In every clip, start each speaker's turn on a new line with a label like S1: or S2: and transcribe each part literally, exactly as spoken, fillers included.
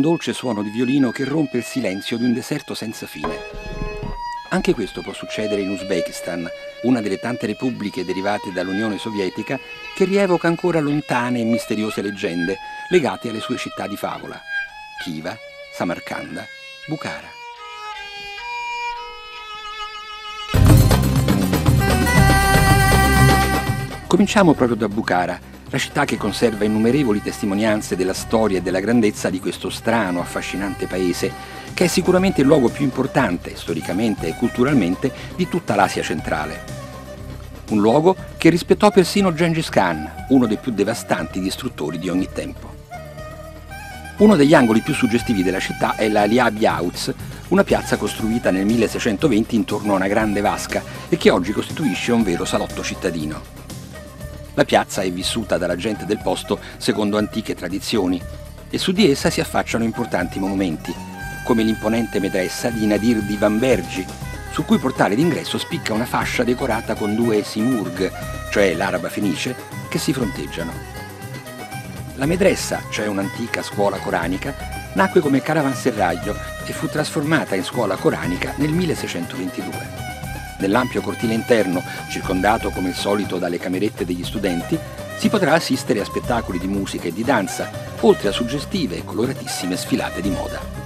S1: dolce suono di violino che rompe il silenzio di un deserto senza fine. Anche questo può succedere in Uzbekistan, una delle tante repubbliche derivate dall'Unione Sovietica che rievoca ancora lontane e misteriose leggende legate alle sue città di favola: Khiva, Samarcanda, Bukhara. Cominciamo proprio da Bukhara, la città che conserva innumerevoli testimonianze della storia e della grandezza di questo strano, affascinante paese, che è sicuramente il luogo più importante, storicamente e culturalmente, di tutta l'Asia centrale. Un luogo che rispettò persino Gengis Khan, uno dei più devastanti distruttori di ogni tempo. Uno degli angoli più suggestivi della città è la Liab Yavuz, una piazza costruita nel milleseicentoventi intorno a una grande vasca e che oggi costituisce un vero salotto cittadino. La piazza è vissuta dalla gente del posto secondo antiche tradizioni e su di essa si affacciano importanti monumenti, come l'imponente medressa di Nadir Divan Bergi, sul cui portale d'ingresso spicca una fascia decorata con due simurg, cioè l'araba fenice, che si fronteggiano. La medressa, cioè un'antica scuola coranica, nacque come caravanserraglio e fu trasformata in scuola coranica nel milleseicentoventidue. Nell'ampio cortile interno, circondato come il solito dalle camerette degli studenti, si potrà assistere a spettacoli di musica e di danza, oltre a suggestive e coloratissime sfilate di moda.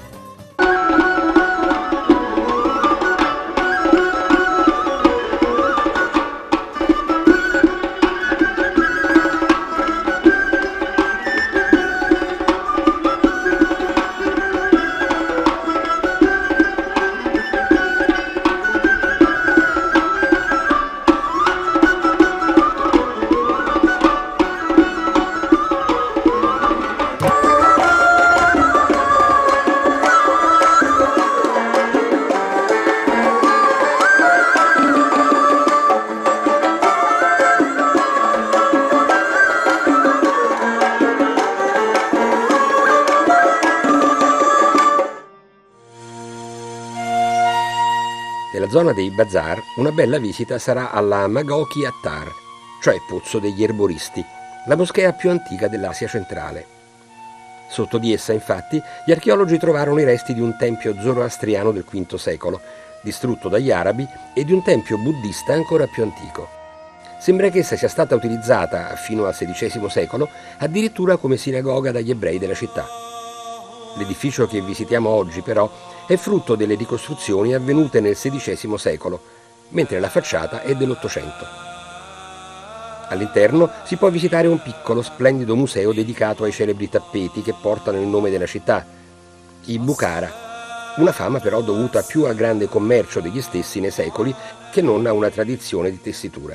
S1: Nella zona dei bazar una bella visita sarà alla Magoki Attar, cioè Pozzo degli Erboristi, la moschea più antica dell'Asia centrale. Sotto di essa, infatti, gli archeologi trovarono i resti di un tempio zoroastriano del quinto secolo, distrutto dagli arabi, e di un tempio buddista ancora più antico. Sembra che essa sia stata utilizzata, fino al sedicesimo secolo, addirittura come sinagoga dagli ebrei della città. L'edificio che visitiamo oggi, però, è frutto delle ricostruzioni avvenute nel sedicesimo secolo, mentre la facciata è dell'Ottocento. All'interno si può visitare un piccolo, splendido museo dedicato ai celebri tappeti che portano il nome della città, i Bukhara, una fama però dovuta più al grande commercio degli stessi nei secoli che non a una tradizione di tessitura.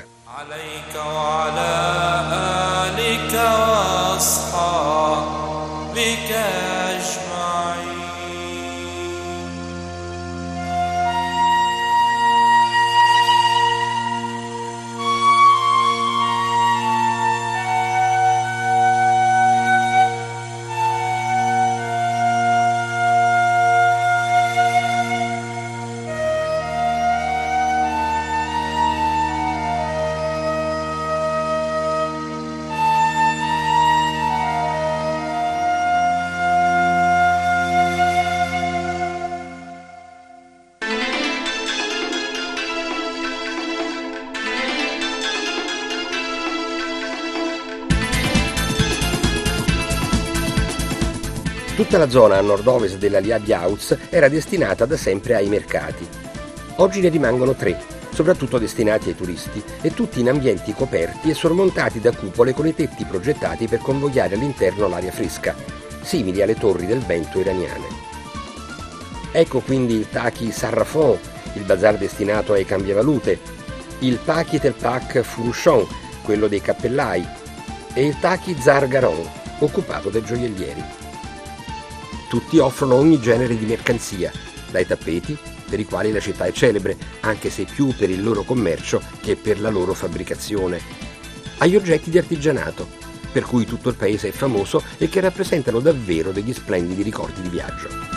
S1: Tutta la zona a nord-ovest della Liab Yavuz era destinata da sempre ai mercati. Oggi ne rimangono tre, soprattutto destinati ai turisti, e tutti in ambienti coperti e sormontati da cupole con i tetti progettati per convogliare all'interno l'aria fresca, simili alle torri del vento iraniane. Ecco quindi il Taki Sarrafon, il bazar destinato ai cambiavalute, il Paki Telpak Furushon, quello dei cappellai, e il Taki Zar Garon, occupato dai gioiellieri. Tutti offrono ogni genere di mercanzia, dai tappeti, per i quali la città è celebre, anche se più per il loro commercio che per la loro fabbricazione, agli oggetti di artigianato, per cui tutto il paese è famoso e che rappresentano davvero degli splendidi ricordi di viaggio.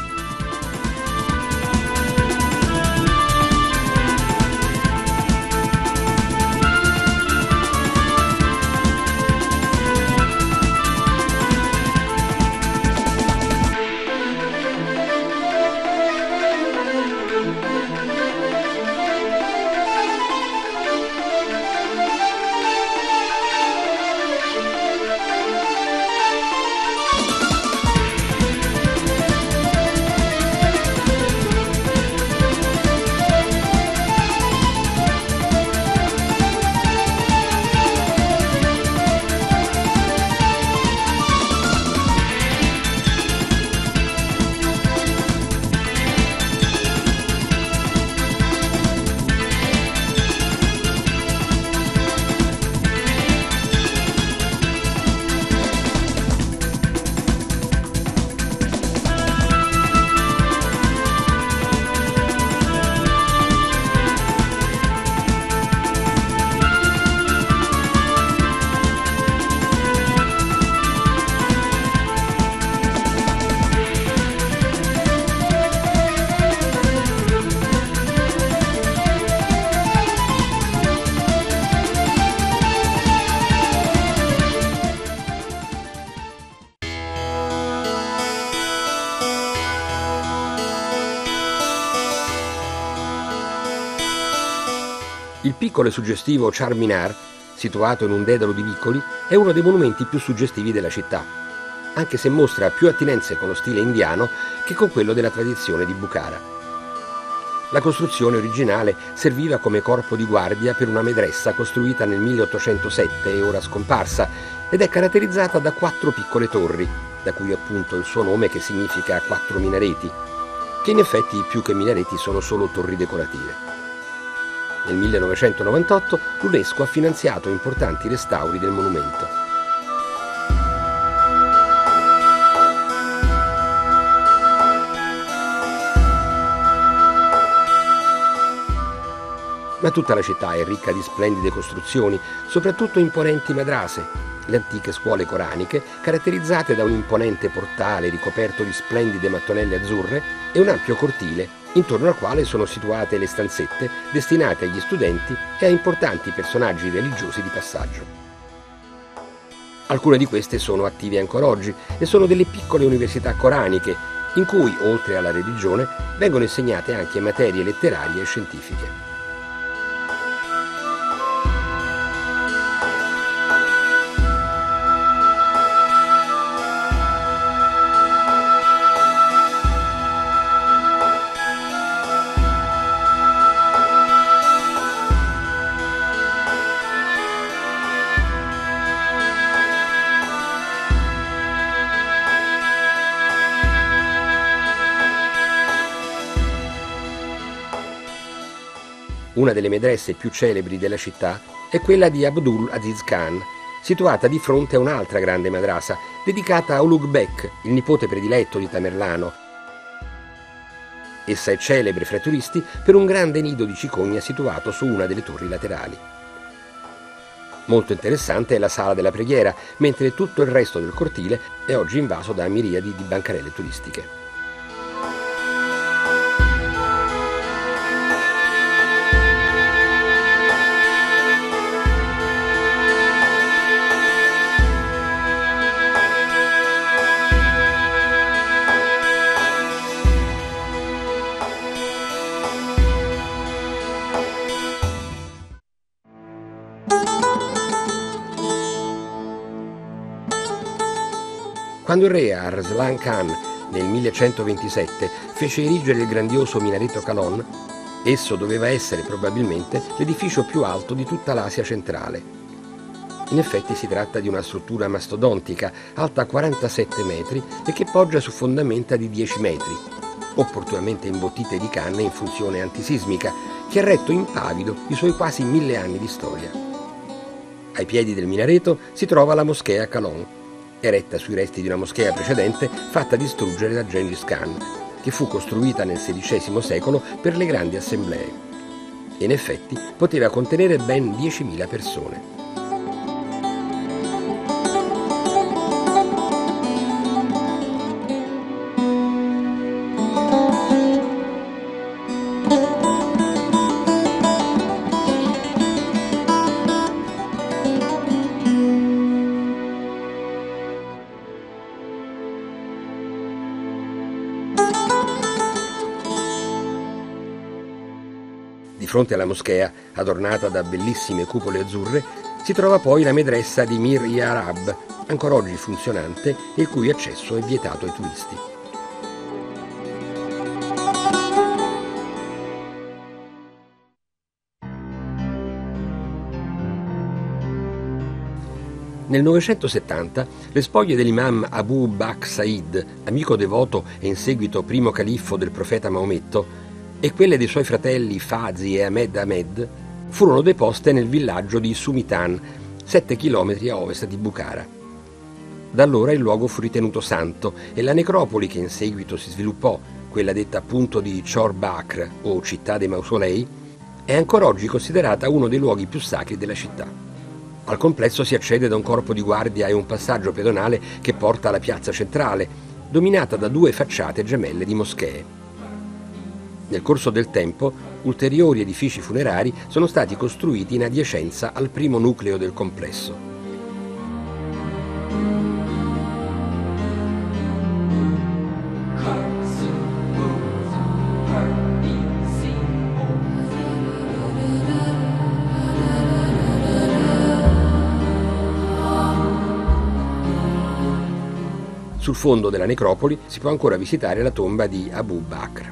S2: Il piccolo e suggestivo Char Minar, situato in un dedalo di vicoli, è uno dei monumenti più suggestivi della città, anche se mostra più attinenze con lo stile indiano che con quello della tradizione di Bukhara. La costruzione originale serviva come corpo di guardia per una medressa costruita nel milleottocentosette e ora scomparsa, ed è caratterizzata da quattro piccole torri, da cui appunto il suo nome che significa quattro minareti, che in effetti più che minareti sono solo torri decorative. Nel millenovecentonovantotto l'UNESCO ha finanziato importanti restauri del monumento. Ma tutta la città è ricca di splendide costruzioni, soprattutto imponenti madrase, le antiche scuole coraniche, caratterizzate da un imponente portale ricoperto di splendide mattonelle azzurre e un ampio cortile, intorno al quale sono situate le stanzette destinate agli studenti e a importanti personaggi religiosi di passaggio. Alcune di queste sono attive ancora oggi e sono delle piccole università coraniche, in cui, oltre alla religione, vengono insegnate anche materie letterarie e scientifiche. Una delle medresse più celebri della città è quella di Abdul Aziz Khan, situata di fronte a un'altra grande madrasa dedicata a Ulugh Bek, il nipote prediletto di Tamerlano. Essa è celebre fra i turisti per un grande nido di cicogna situato su una delle torri laterali. Molto interessante è la sala della preghiera, mentre tutto il resto del cortile è oggi invaso da miriadi di bancarelle turistiche. Quando il re Arslan Khan nel millecentoventisette fece erigere il grandioso minareto Kalon, esso doveva essere probabilmente l'edificio più alto di tutta l'Asia centrale. In effetti si tratta di una struttura mastodontica, alta quarantasette metri e che poggia su fondamenta di dieci metri, opportunamente imbottite di canne in funzione antisismica, che ha retto impavido i suoi quasi mille anni di storia. Ai piedi del minareto si trova la moschea Kalon, eretta sui resti di una moschea precedente fatta distruggere da Gengis Khan, che fu costruita nel sedicesimo secolo per le grandi assemblee. E in effetti poteva contenere ben diecimila persone. Di fronte alla moschea, adornata da bellissime cupole azzurre, si trova poi la medressa di Mir Yarab, ancora oggi funzionante e il cui accesso è vietato ai turisti. Nel novecentosettanta le spoglie dell'imam Abu Bakr Said, amico devoto e in seguito primo califfo del profeta Maometto, e quelle dei suoi fratelli Fazi e Ahmed Ahmed furono deposte nel villaggio di Sumitan, sette chilometri a ovest di Bukhara. Da allora il luogo fu ritenuto santo e la necropoli che in seguito si sviluppò, quella detta appunto di Chor Bakr o città dei mausolei, è ancora oggi considerata uno dei luoghi più sacri della città. Al complesso si accede da un corpo di guardia e un passaggio pedonale che porta alla piazza centrale, dominata da due facciate gemelle di moschee. Nel corso del tempo, ulteriori edifici funerari sono stati costruiti in adiacenza al primo nucleo del complesso. Sul fondo della necropoli si può ancora visitare la tomba di Abu Bakr.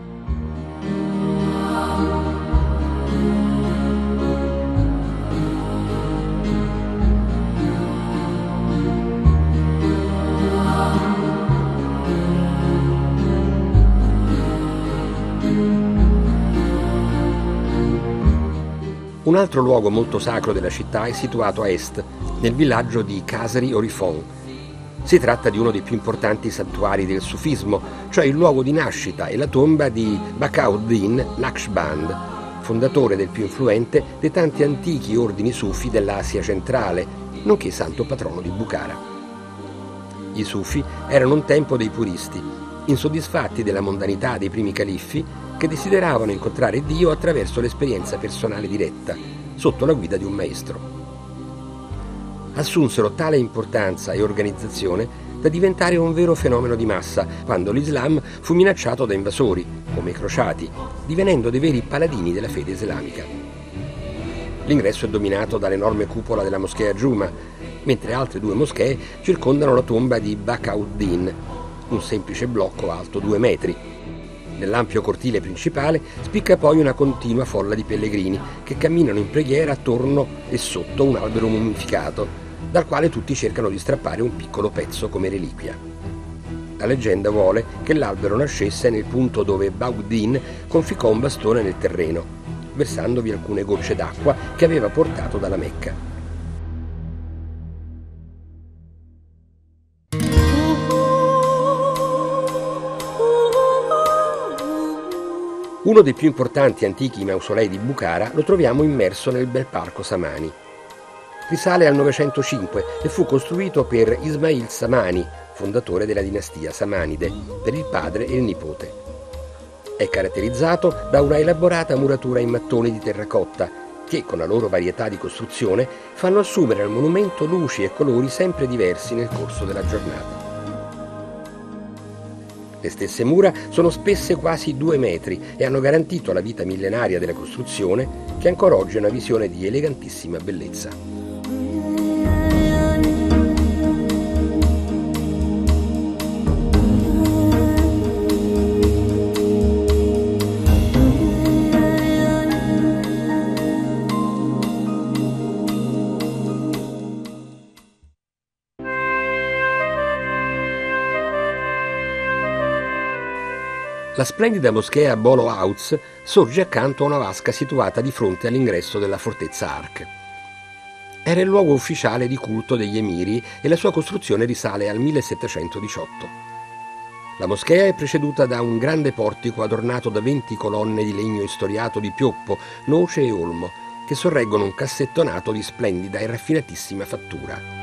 S2: Un altro luogo molto sacro della città è situato a est, nel villaggio di Kasri Orifon. Si tratta di uno dei più importanti santuari del sufismo, cioè il luogo di nascita e la tomba di Bahauddin Naqshband, fondatore del più influente dei tanti antichi ordini sufi dell'Asia centrale, nonché santo patrono di Bukhara. I sufi erano un tempo dei puristi, insoddisfatti della mondanità dei primi califfi, che desideravano incontrare Dio attraverso l'esperienza personale diretta, sotto la guida di un maestro. Assunsero tale importanza e organizzazione da diventare un vero fenomeno di massa quando l'Islam fu minacciato da invasori, come i crociati, divenendo dei veri paladini della fede islamica. L'ingresso è dominato dall'enorme cupola della moschea Juma, mentre altre due moschee circondano la tomba di Bahauddin, un semplice blocco alto due metri. Nell'ampio cortile principale spicca poi una continua folla di pellegrini che camminano in preghiera attorno e sotto un albero mummificato, dal quale tutti cercano di strappare un piccolo pezzo come reliquia. La leggenda vuole che l'albero nascesse nel punto dove Bahauddin conficcò un bastone nel terreno, versandovi alcune gocce d'acqua che aveva portato dalla Mecca. Uno dei più importanti antichi mausolei di Bukhara lo troviamo immerso nel bel parco Samani. Risale al novecentocinque e fu costruito per Ismail Samani, fondatore della dinastia Samanide, per il padre e il nipote. È caratterizzato da una elaborata muratura in mattoni di terracotta che, con la loro varietà di costruzione, fanno assumere al monumento luci e colori sempre diversi nel corso della giornata. Le stesse mura sono spesse quasi due metri e hanno garantito alla vita millenaria della costruzione, che ancora oggi è una visione di elegantissima bellezza. La splendida moschea Bolo House sorge accanto a una vasca situata di fronte all'ingresso della fortezza Ark. Era il luogo ufficiale di culto degli emiri e la sua costruzione risale al millesettecentodiciotto. La moschea è preceduta da un grande portico adornato da venti colonne di legno istoriato di pioppo, noce e olmo, che sorreggono un cassettonato di splendida e raffinatissima fattura.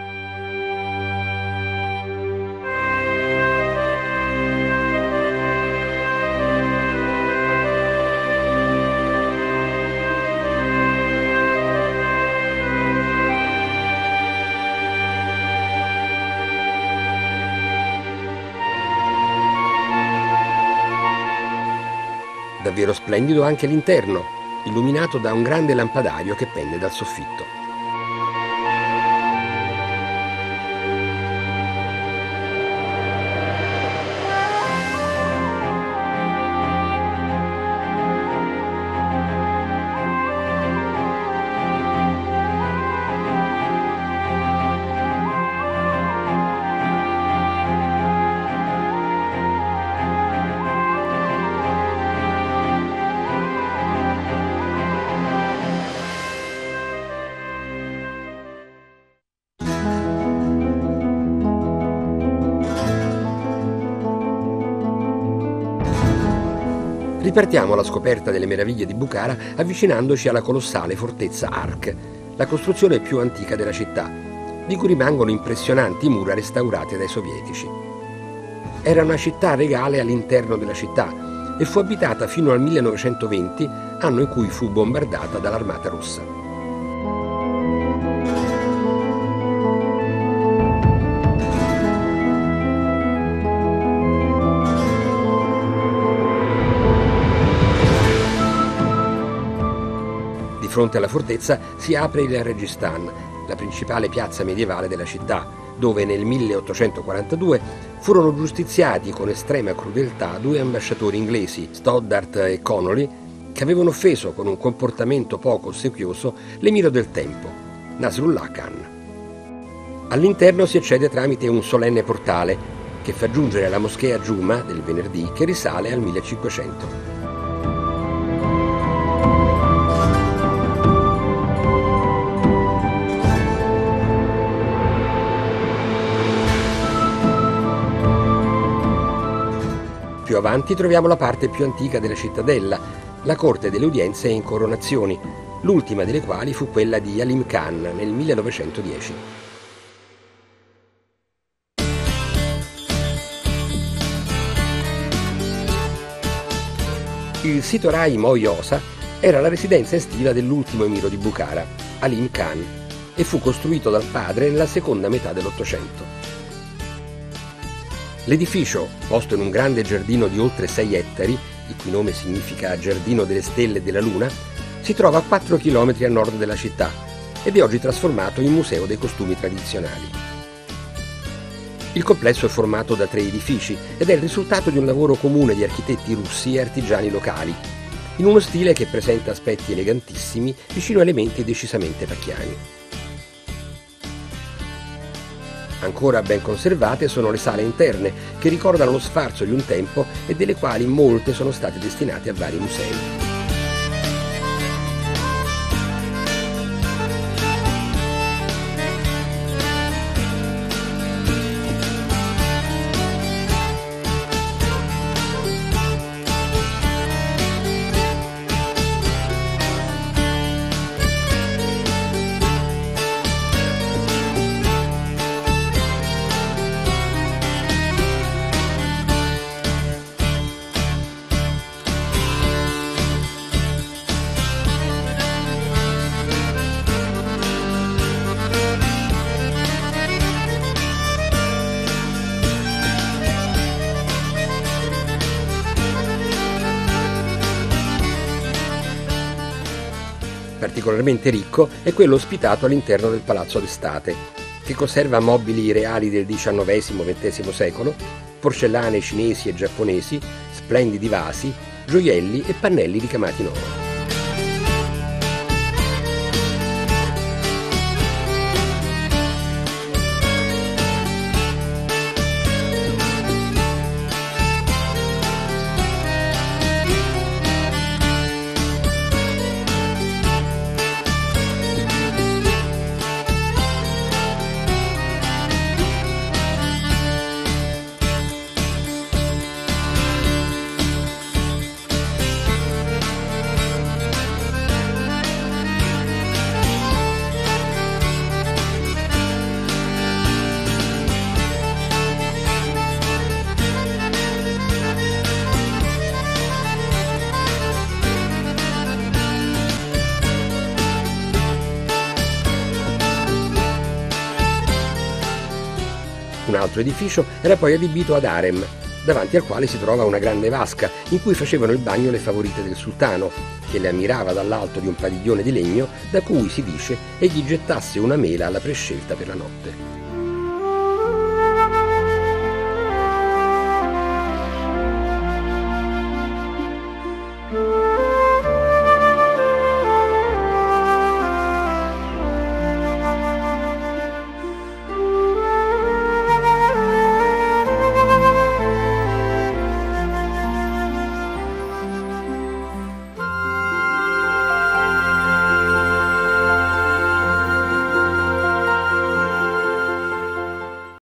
S2: Davvero splendido anche l'interno, illuminato da un grande lampadario che pende dal soffitto. Ripartiamo alla scoperta delle meraviglie di Bukhara avvicinandoci alla colossale fortezza Ark, la costruzione più antica della città, di cui rimangono impressionanti mura restaurate dai sovietici. Era una città regale all'interno della città e fu abitata fino al millenovecentoventi, anno in cui fu bombardata dall'Armata Rossa. Di fronte alla fortezza si apre il Registan, la principale piazza medievale della città, dove nel milleottocentoquarantadue furono giustiziati con estrema crudeltà due ambasciatori inglesi, Stoddart e Connolly, che avevano offeso con un comportamento poco ossequioso l'emiro del tempo, Nasrullah Khan. All'interno si accede tramite un solenne portale che fa giungere alla moschea Giuma del venerdì, che risale al millecinquecento. Più avanti troviamo la parte più antica della cittadella, la corte delle udienze e incoronazioni, l'ultima delle quali fu quella di Alim Khan nel millenovecentodieci. Il sito Rai Moi Osa era la residenza estiva dell'ultimo emiro di Bukhara, Alim Khan, e fu costruito dal padre nella seconda metà dell'Ottocento. L'edificio, posto in un grande giardino di oltre sei ettari, il cui nome significa Giardino delle Stelle e della Luna, si trova a quattro chilometri a nord della città ed è oggi trasformato in museo dei costumi tradizionali. Il complesso è formato da tre edifici ed è il risultato di un lavoro comune di architetti russi e artigiani locali, in uno stile che presenta aspetti elegantissimi vicino a elementi decisamente pacchiani. Ancora ben conservate sono le sale interne, che ricordano lo sfarzo di un tempo e delle quali molte sono state destinate a vari musei. Particolarmente ricco è quello ospitato all'interno del Palazzo d'Estate, che conserva mobili reali del diciannovesimo ventesimo secolo, porcellane cinesi e giapponesi, splendidi vasi, gioielli e pannelli ricamati in oro. Un altro edificio era poi adibito ad harem, davanti al quale si trova una grande vasca in cui facevano il bagno le favorite del sultano, che le ammirava dall'alto di un padiglione di legno da cui, si dice, egli gettasse una mela alla prescelta per la notte.